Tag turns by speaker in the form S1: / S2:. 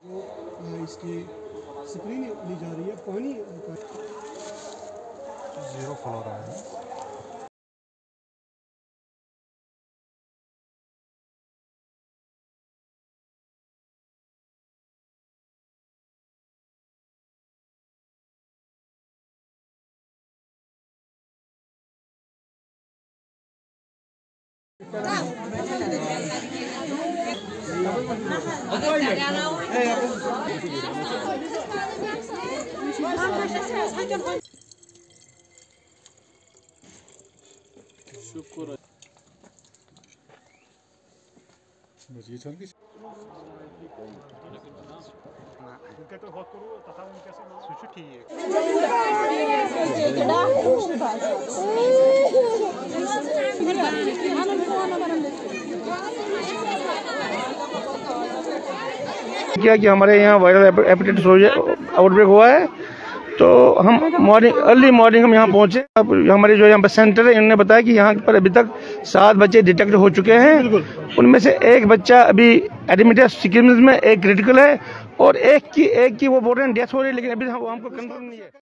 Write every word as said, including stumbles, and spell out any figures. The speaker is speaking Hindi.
S1: इसकी स्क्रीन ली जा रही है, पानी
S2: जीरो फ्लो रहा है।
S1: शुक्र
S3: किया कि हमारे यहाँ वायरल हेपेटाइटिस आउटब्रेक हुआ है, तो हम मॉर्निंग अर्ली मॉर्निंग हम यहाँ पहुँचे। अब हमारे जो यहाँ पर सेंटर है, इन्होंने बताया कि यहाँ पर अभी तक सात बच्चे डिटेक्ट हो चुके हैं। उनमें से एक बच्चा अभी एडमिट है सिक्किम में, एक क्रिटिकल है और एक की एक की वो बोल रहे हैं डेथ हो रही है, लेकिन अभी हम हमको कंफर्म नहीं है।